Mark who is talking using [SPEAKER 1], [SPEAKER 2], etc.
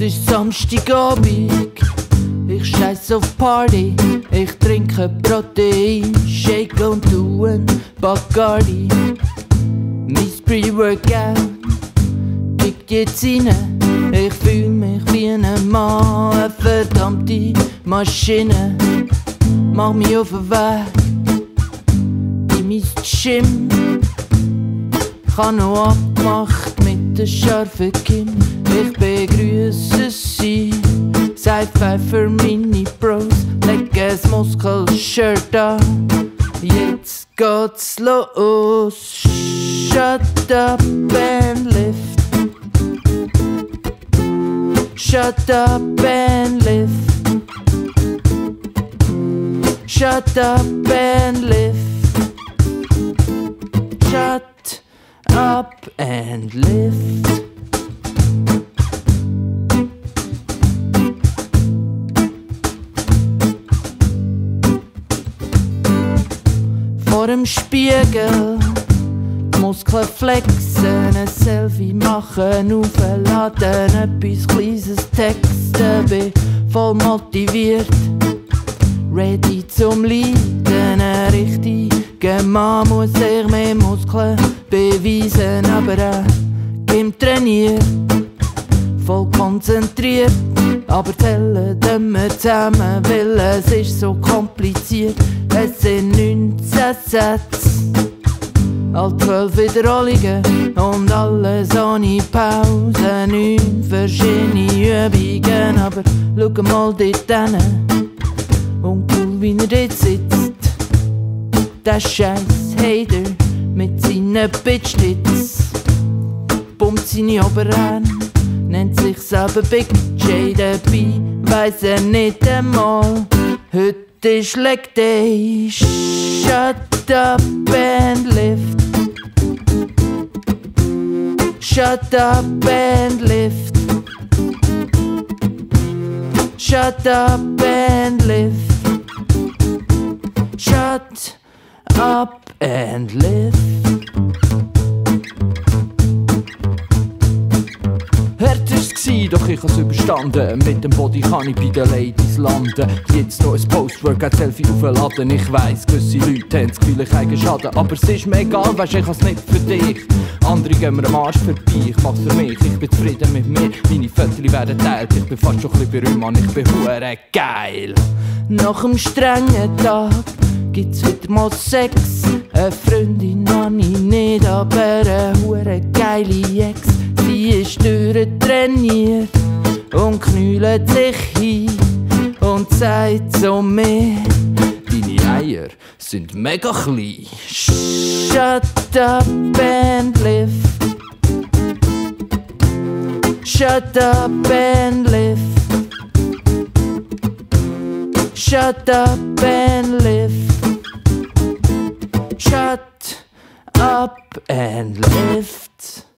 [SPEAKER 1] ist Samstagabend, ich scheiß auf Party. Ich trinke Protein, Shake und du ein Bacardi. Mein Pre-Workout kickt jetzt rein. Ich fühl mich wie ein Mann, eine verdammte Maschine. Mach mich auf den Weg in mein Gym. Ich hab noch abgemacht mit der scharfen Kim. Ich begrüße sie, sei für meine Bros. Leg ein Muskelshirt an, jetzt geht's los. Shut up and lift. Shut up and lift. Shut up and lift. Shut up and lift. Vor dem Spiegel die Muskeln flexen, ein Selfie machen, aufladen, etwas Kleines texten, bin voll motiviert, ready zum Leiden. Ein richtiger Mann muss sich mehr Muskeln beweisen, aber Kim trainiert, voll konzentriert, aber zählen wir zusammen, weil es ist so kompliziert. Es sind 19 Sätze, all 12 Wiederholungen und alles ohne Pause. 9 verschiedene Übungen, aber schau mal dort hin und cool, wie er dort sitzt. Der scheiß Hater mit seinen Bitch-Tits pumpt seine Oberarme, nennt sich selber Big J. Dabei weiss er nicht einmal, heute ist Leg Day. Shut up and lift. Shut up and lift. Shut up and lift. Shut up and lift. Hart war's, doch ich hab's überstanden. Mit dem Body kann ich bei den Ladies landen. Jetzt noch ein Post-Workout-Selfie aufladen. Ich weiss, gewisse Leute haben das Gefühl, ich habe Schaden. Aber es ist mir egal, weisst, ich hab's nicht für dich. Andere gehen mir am Arsch vorbei, ich mach's für mich. Ich bin zufrieden mit mir, meine Fötterchen werden teilt. Ich bin fast schon ein bisschen berühmt, Mann, ich bin hure geil. Nach einem strengen Tag gibt's wieder mal Sex. Eine Freundin habe ich nicht, aber eine hure geile Ex. Sie ist durchtrainiert und knüllt sich hin und sagt zu mir, deine Eier sind mega klein. Shut up and lift. Shut up and lift. Shut up and lift. Shut up and lift.